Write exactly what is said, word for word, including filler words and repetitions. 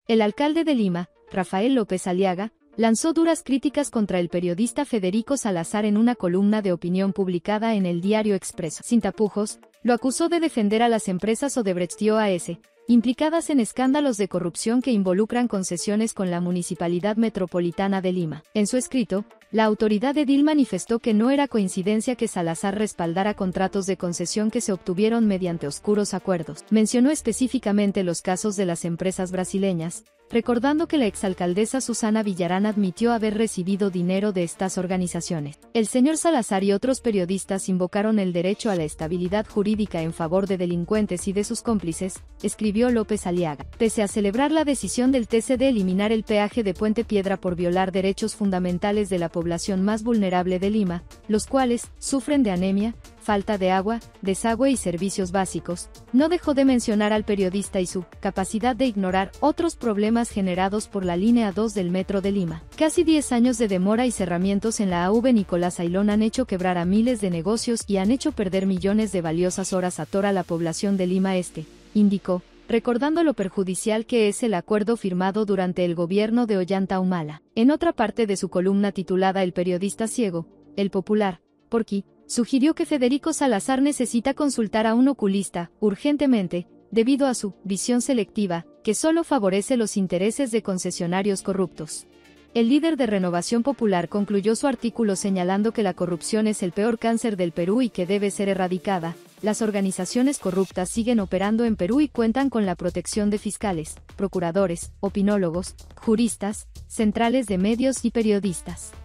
El alcalde de Lima, Rafael López Aliaga, lanzó duras críticas contra el periodista Federico Salazar en una columna de opinión publicada en el diario Expreso. Sin tapujos, lo acusó de defender a las empresas Odebrecht y O A S, implicadas en escándalos de corrupción que involucran concesiones con la Municipalidad Metropolitana de Lima. En su escrito, la autoridad edil manifestó que no era coincidencia que Salazar respaldara contratos de concesión que se obtuvieron mediante oscuros acuerdos. Mencionó específicamente los casos de las empresas brasileñas, recordando que la exalcaldesa Susana Villarán admitió haber recibido dinero de estas organizaciones. El señor Salazar y otros periodistas invocaron el derecho a la estabilidad jurídica en favor de delincuentes y de sus cómplices, escribió López Aliaga. Pese a celebrar la decisión del T C de eliminar el peaje de Puente Piedra por violar derechos fundamentales de la población más vulnerable de Lima, los cuales sufren de anemia, falta de agua, desagüe y servicios básicos, no dejó de mencionar al periodista y su capacidad de ignorar otros problemas generados por la línea dos del Metro de Lima. Casi diez años de demora y cerramientos en la A V Nicolás Aylón han hecho quebrar a miles de negocios y han hecho perder millones de valiosas horas a toda la población de Lima Este, indicó, recordando lo perjudicial que es el acuerdo firmado durante el gobierno de Ollanta Humala. En otra parte de su columna titulada El periodista ciego, El Popular, Porqui, sugirió que Federico Salazar necesita consultar a un oculista, urgentemente, debido a su visión selectiva, que solo favorece los intereses de concesionarios corruptos. El líder de Renovación Popular concluyó su artículo señalando que la corrupción es el peor cáncer del Perú y que debe ser erradicada. Las organizaciones corruptas siguen operando en Perú y cuentan con la protección de fiscales, procuradores, opinólogos, juristas, centrales de medios y periodistas.